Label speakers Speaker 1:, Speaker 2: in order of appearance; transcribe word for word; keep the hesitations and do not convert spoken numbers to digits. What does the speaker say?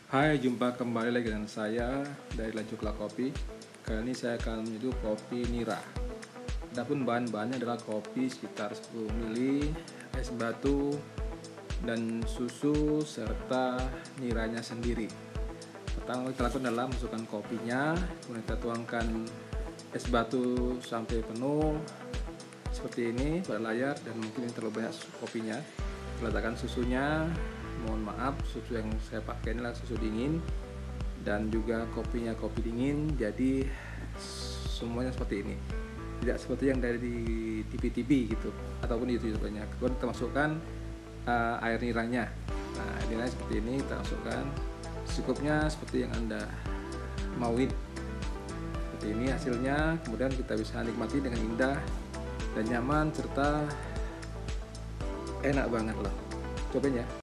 Speaker 1: Hai, jumpa kembali lagi dengan saya dari Lajukla Kopi. Kali ini saya akan menyeduh kopi nira. Adapun bahan-bahannya adalah kopi sekitar sepuluh mililiter, es batu, dan susu serta niranya sendiri. Pertama kita lakukan adalah masukkan kopinya, kemudian kita tuangkan es batu sampai penuh seperti ini pada layar, dan mungkin terlalu banyak kopinya. Kita letakkan susunya. Mohon maaf, susu yang saya pakai adalah susu dingin dan juga kopinya kopi dingin, jadi semuanya seperti ini, tidak seperti yang dari di T V-T V gitu ataupun di YouTube-nya. Kemudian kita masukkan uh, air niranya. Nah, niranya seperti ini kita masukkan secukupnya seperti yang Anda mauin. Seperti ini hasilnya, kemudian kita bisa nikmati dengan indah dan nyaman serta enak banget loh. Cobain ya.